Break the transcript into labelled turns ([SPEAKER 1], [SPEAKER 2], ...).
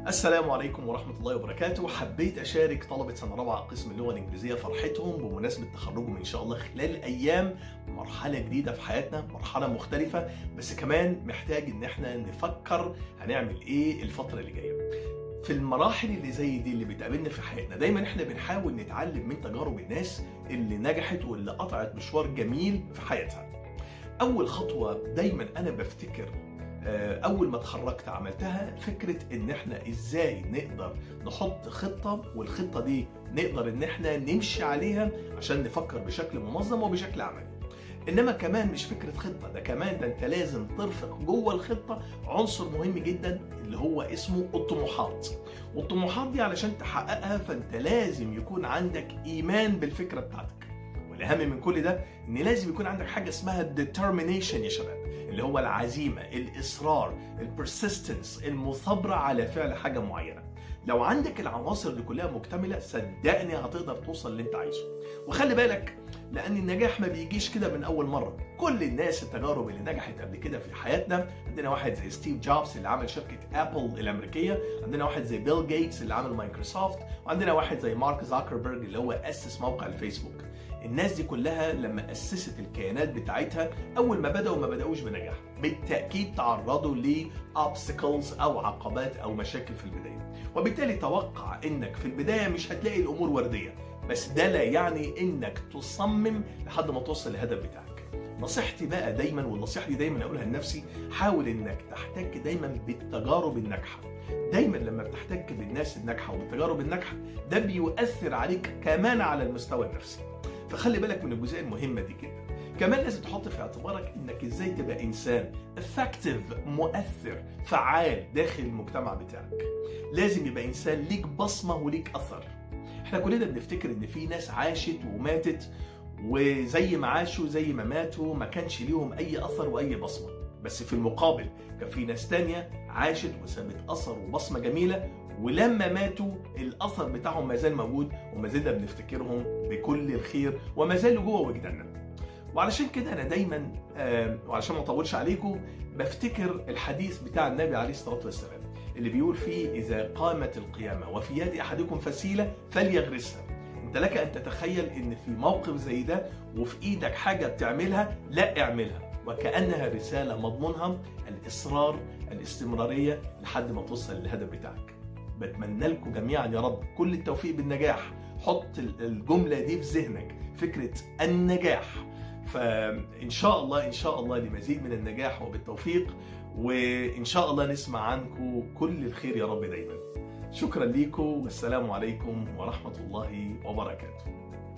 [SPEAKER 1] السلام عليكم ورحمة الله وبركاته. حبيت أشارك طلبة سنة رابعة قسم اللغة الإنجليزية فرحتهم بمناسبة تخرجهم إن شاء الله خلال أيام. مرحلة جديدة في حياتنا، مرحلة مختلفة، بس كمان محتاج إن احنا نفكر هنعمل إيه الفترة اللي جاية. في المراحل اللي زي دي اللي بتقابلنا في حياتنا دايما احنا بنحاول نتعلم من تجارب الناس اللي نجحت واللي قطعت مشوار جميل في حياتها. أول خطوة دايما أنا بفتكر أول ما اتخرجت عملتها فكرة إن إحنا إزاي نقدر نحط خطة، والخطة دي نقدر إن إحنا نمشي عليها عشان نفكر بشكل منظم وبشكل عملي. إنما كمان مش فكرة خطة، ده كمان ده أنت لازم ترفق جوه الخطة عنصر مهم جدا اللي هو اسمه الطموحات. والطموحات دي علشان تحققها فأنت لازم يكون عندك إيمان بالفكرة بتاعتك. والأهم من كل ده إن لازم يكون عندك حاجة اسمها determination يا شباب، اللي هو العزيمة، الإصرار، البرسيستنس، المثابرة على فعل حاجة معينة. لو عندك العناصر دي كلها مكتملة صدقني هتقدر توصل اللي انت عايزه. وخلي بالك لأن النجاح ما بيجيش كده من أول مرة. كل الناس التجارب اللي نجحت قبل كده في حياتنا، عندنا واحد زي ستيف جوبز اللي عمل شركة أبل الأمريكية، عندنا واحد زي بيل جيتس اللي عمل مايكروسوفت، وعندنا واحد زي مارك زاكربيرج اللي هو أسس موقع الفيسبوك. الناس دي كلها لما أسست الكيانات بتاعتها أول ما بدأوا ما بدأوش بنجاح، بالتأكيد تعرضوا لأوبستكلز أو عقبات أو مشاكل في البداية. وبالتالي توقع إنك في البداية مش هتلاقي الأمور وردية، بس ده لا يعني إنك تصمم لحد ما توصل للهدف بتاعك. نصيحتي بقى دايما، والنصيحة دي دايما أقولها لنفسي، حاول إنك تحتك دايما بالتجارب الناجحة. دايما لما بتحتك بالناس الناجحة وبالتجارب الناجحة ده بيؤثر عليك كمان على المستوى النفسي. فخلي بالك من الجزئيه المهمه دي جدا. كمان لازم تحط في اعتبارك انك ازاي تبقى انسان effective، مؤثر، فعال داخل المجتمع بتاعك. لازم يبقى انسان ليك بصمه وليك اثر. احنا كلنا بنفتكر ان في ناس عاشت وماتت، وزي ما عاشوا زي ما ماتوا ما كانش ليهم اي اثر واي بصمه. بس في المقابل كان في ناس تانية عاشت وسابت اثر وبصمه جميله، ولما ماتوا الاثر بتاعهم ما زال موجود وما زلنا بنفتكرهم بكل الخير وما زالوا جوه وجداننا. وعلشان كده انا دايما وعلشان ما اطولش عليكم بفتكر الحديث بتاع النبي عليه الصلاه والسلام اللي بيقول فيه اذا قامت القيامه وفي يد احدكم فسيله فليغرسها. انت لك ان تتخيل ان في موقف زي ده وفي ايدك حاجه بتعملها، لا اعملها، وكانها رساله مضمونها الاصرار، الاستمراريه لحد ما توصل للهدف بتاعك. بتمنى لكم جميعا يا رب كل التوفيق بالنجاح. حط الجملة دي في ذهنك، فكرة النجاح. فإن شاء الله إن شاء الله لمزيد من النجاح وبالتوفيق، وإن شاء الله نسمع عنكم كل الخير يا رب دايما. شكرا لكم والسلام عليكم ورحمة الله وبركاته.